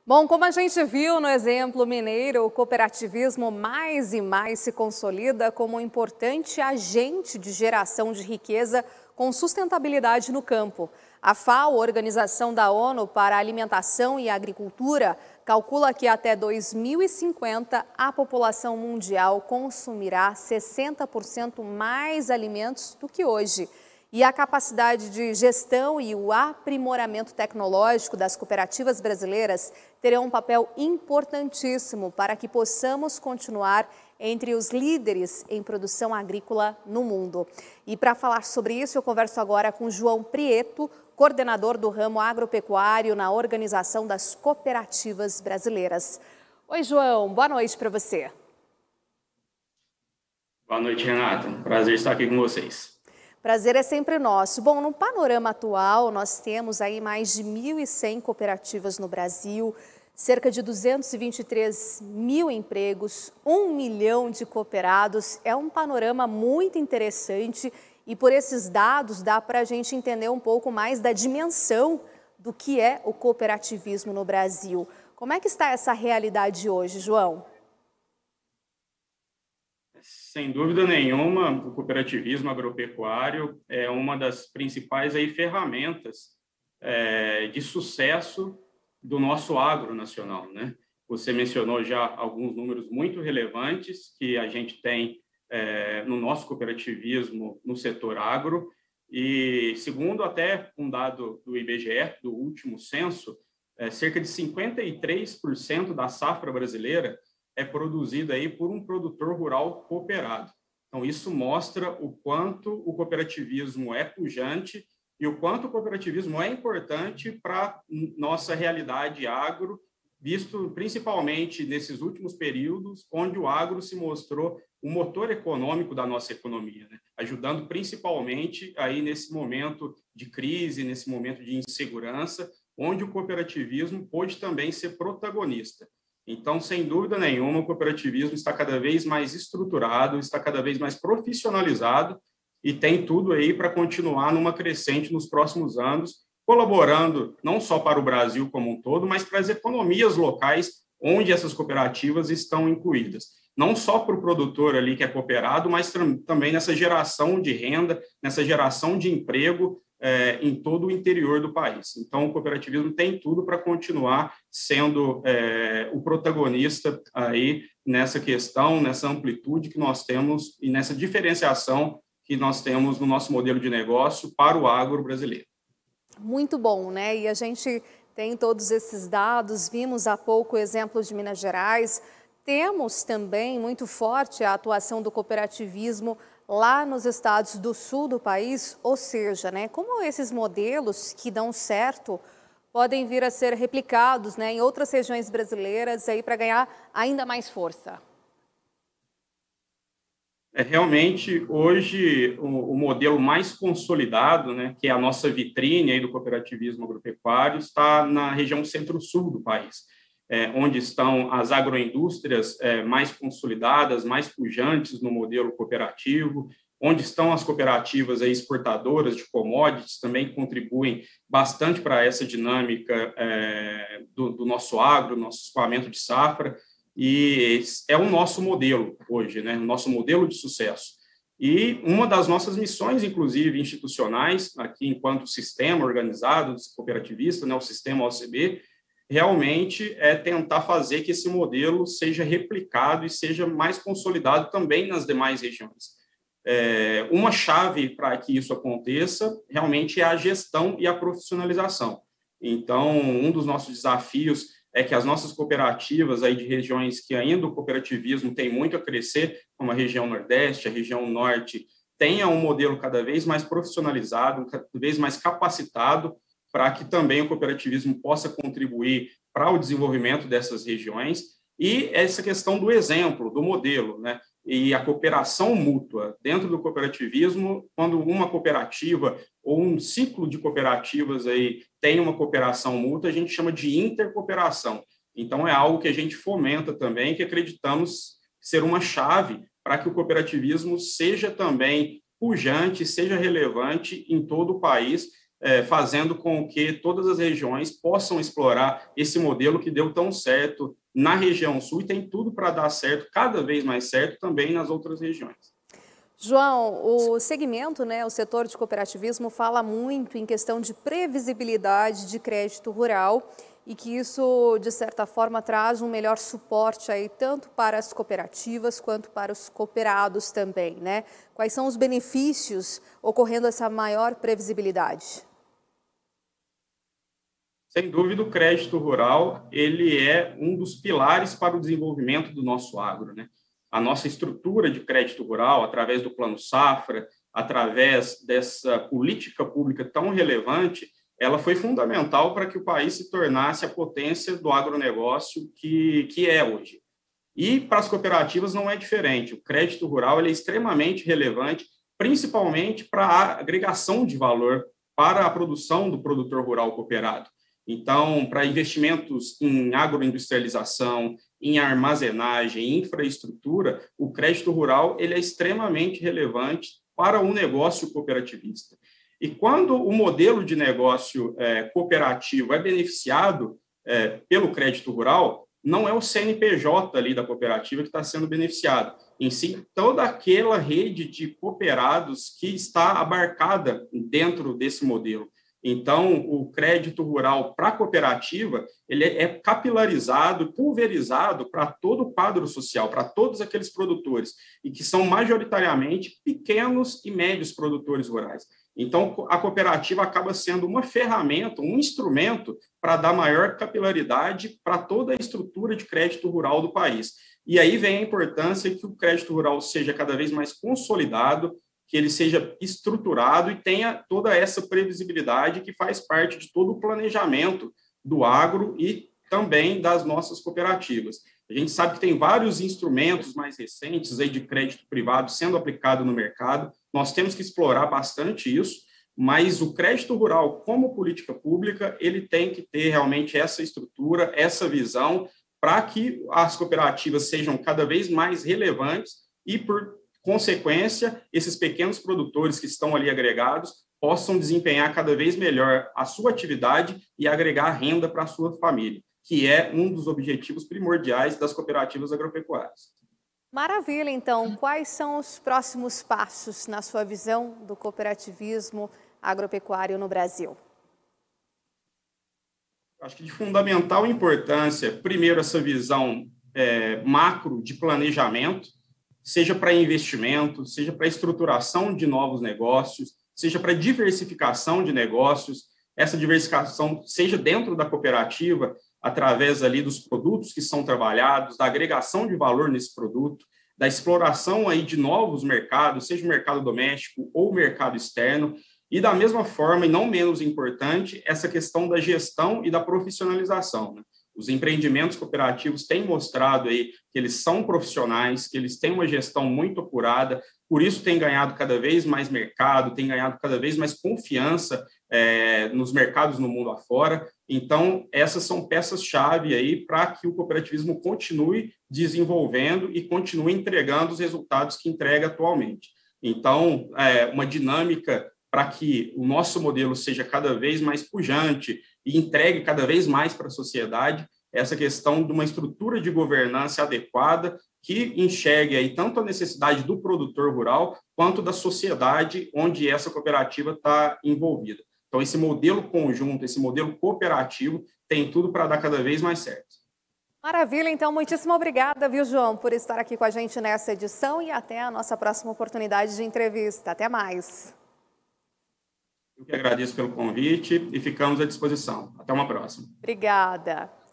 Bom, como a gente viu no exemplo mineiro, o cooperativismo mais e mais se consolida como um importante agente de geração de riqueza com sustentabilidade no campo. A FAO, Organização da ONU para a Alimentação e Agricultura, calcula que até 2050 a população mundial consumirá 60% mais alimentos do que hoje. E a capacidade de gestão e o aprimoramento tecnológico das cooperativas brasileiras terão um papel importantíssimo para que possamos continuar entre os líderes em produção agrícola no mundo. E para falar sobre isso, eu converso agora com João Prieto, coordenador do ramo agropecuário na Organização das Cooperativas Brasileiras. Oi, João, boa noite para você. Boa noite, Renata. Prazer estar aqui com vocês. Prazer é sempre nosso. Bom, no panorama atual, nós temos aí mais de 1.100 cooperativas no Brasil, cerca de 223 mil empregos, 1 milhão de cooperados. É um panorama muito interessante e por esses dados dá para a gente entender um pouco mais da dimensão do que é o cooperativismo no Brasil. Como é que está essa realidade hoje, João? Sem dúvida nenhuma, o cooperativismo agropecuário é uma das principais ferramentas de sucesso do nosso agro nacional, né? Você mencionou já alguns números muito relevantes que a gente tem no nosso cooperativismo no setor agro e, segundo até um dado do IBGE, do último censo, cerca de 53% da safra brasileira é produzida por um produtor rural cooperado. Então, isso mostra o quanto o cooperativismo é pujante e o quanto o cooperativismo é importante para nossa realidade agro, visto principalmente nesses últimos períodos, onde o agro se mostrou o motor econômico da nossa economia, né? Ajudando principalmente aí nesse momento de crise, nesse momento de insegurança, onde o cooperativismo pôde também ser protagonista. Então, sem dúvida nenhuma, o cooperativismo está cada vez mais estruturado, está cada vez mais profissionalizado e tem tudo aí para continuar numa crescente nos próximos anos, colaborando não só para o Brasil como um todo, mas para as economias locais onde essas cooperativas estão incluídas. Não só para o produtor ali que é cooperado, mas também nessa geração de renda, nessa geração de emprego em todo o interior do país. Então, o cooperativismo tem tudo para continuar sendo o protagonista aí nessa questão, nessa amplitude que nós temos e nessa diferenciação que nós temos no nosso modelo de negócio para o agro brasileiro. Muito bom, né? E a gente tem todos esses dados, vimos há pouco o exemplo de Minas Gerais, temos também muito forte a atuação do cooperativismo lá nos estados do sul do país, ou seja, né, como esses modelos que dão certo podem vir a ser replicados, né, em outras regiões brasileiras aí para ganhar ainda mais força. Realmente, hoje, o modelo mais consolidado, né, que é a nossa vitrine aí do cooperativismo agropecuário, está na região centro-sul do país, onde estão as agroindústrias mais consolidadas, mais pujantes no modelo cooperativo, onde estão as cooperativas exportadoras de commodities, também contribuem bastante para essa dinâmica do nosso agro, nosso escoamento de safra, e é o nosso modelo hoje, né? O nosso modelo de sucesso. E uma das nossas missões, inclusive, institucionais, aqui enquanto sistema organizado cooperativista, né, o sistema OCB, realmente é tentar fazer que esse modelo seja replicado e seja mais consolidado também nas demais regiões. Uma chave para que isso aconteça realmente é a gestão e a profissionalização. Então, um dos nossos desafios é que as nossas cooperativas aí de regiões que ainda o cooperativismo tem muito a crescer, como a região Nordeste, a região Norte, tenha um modelo cada vez mais profissionalizado, cada vez mais capacitado, para que também o cooperativismo possa contribuir para o desenvolvimento dessas regiões, e essa questão do exemplo, do modelo, né? E a cooperação mútua dentro do cooperativismo, quando uma cooperativa ou um ciclo de cooperativas aí tem uma cooperação mútua, a gente chama de intercooperação. Então, é algo que a gente fomenta também, que acreditamos ser uma chave para que o cooperativismo seja também pujante, seja relevante em todo o país, fazendo com que todas as regiões possam explorar esse modelo que deu tão certo na região sul e tem tudo para dar certo, cada vez mais certo, também nas outras regiões. João, o segmento, o setor de cooperativismo fala muito em questão de previsibilidade de crédito rural e que isso, de certa forma, traz um melhor suporte aí tanto para as cooperativas quanto para os cooperados também, né? Quais são os benefícios ocorrendo essa maior previsibilidade? Sem dúvida, o crédito rural ele é um dos pilares para o desenvolvimento do nosso agro, né? A nossa estrutura de crédito rural, através do Plano Safra, através dessa política pública tão relevante, ela foi fundamental para que o país se tornasse a potência do agronegócio que é hoje. E para as cooperativas não é diferente. O crédito rural ele é extremamente relevante, principalmente para a agregação de valor para a produção do produtor rural cooperado. Então, para investimentos em agroindustrialização, em armazenagem, em infraestrutura, o crédito rural ele é extremamente relevante para o negócio cooperativista. E quando o modelo de negócio cooperativo é beneficiado pelo crédito rural, não é o CNPJ ali da cooperativa que está sendo beneficiado, em si toda aquela rede de cooperados que está abarcada dentro desse modelo. Então, o crédito rural para a cooperativa ele é capilarizado, pulverizado para todo o quadro social, para todos aqueles produtores, e que são majoritariamente pequenos e médios produtores rurais. Então, a cooperativa acaba sendo uma ferramenta, um instrumento para dar maior capilaridade para toda a estrutura de crédito rural do país. E aí vem a importância que o crédito rural seja cada vez mais consolidado, que ele seja estruturado e tenha toda essa previsibilidade que faz parte de todo o planejamento do agro e também das nossas cooperativas. A gente sabe que tem vários instrumentos mais recentes aí de crédito privado sendo aplicado no mercado, nós temos que explorar bastante isso, mas o crédito rural, como política pública, ele tem que ter realmente essa estrutura, essa visão, para que as cooperativas sejam cada vez mais relevantes e, por consequência, esses pequenos produtores que estão ali agregados possam desempenhar cada vez melhor a sua atividade e agregar renda para a sua família, que é um dos objetivos primordiais das cooperativas agropecuárias. Maravilha, então. Quais são os próximos passos, na sua visão, do cooperativismo agropecuário no Brasil? Acho que de fundamental importância, primeiro, essa visão macro de planejamento, seja para investimento, seja para estruturação de novos negócios, seja para diversificação de negócios, essa diversificação seja dentro da cooperativa, através ali dos produtos que são trabalhados, da agregação de valor nesse produto, da exploração aí de novos mercados, seja o mercado doméstico ou o mercado externo, e da mesma forma, e não menos importante, essa questão da gestão e da profissionalização, né? Os empreendimentos cooperativos têm mostrado aí que eles são profissionais, que eles têm uma gestão muito apurada, por isso têm ganhado cada vez mais mercado, têm ganhado cada vez mais confiança nos mercados no mundo afora. Então, essas são peças-chave aí para que o cooperativismo continue desenvolvendo e continue entregando os resultados que entrega atualmente. Então, uma dinâmica para que o nosso modelo seja cada vez mais pujante e entregue cada vez mais para a sociedade essa questão de uma estrutura de governança adequada que enxergue aí tanto a necessidade do produtor rural quanto da sociedade onde essa cooperativa está envolvida. Então, esse modelo conjunto, esse modelo cooperativo tem tudo para dar cada vez mais certo. Maravilha, então, muitíssimo obrigada, viu, João, por estar aqui com a gente nessa edição e até a nossa próxima oportunidade de entrevista. Até mais. Eu que agradeço pelo convite e ficamos à disposição. Até uma próxima. Obrigada.